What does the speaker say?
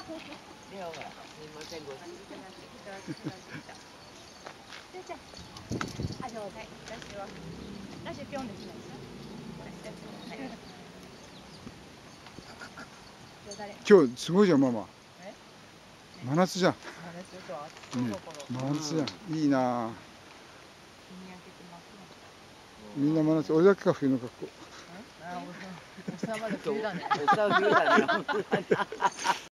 ではほら、すみません、ご主人。 あ、上手。私ぴょんですね。 今日すごいじゃん、ママ。真夏じゃん。真夏じゃん。いいな。みんな真夏。俺だけか冬の格好。 おっさんまだ冬だね。おっさん冬だね。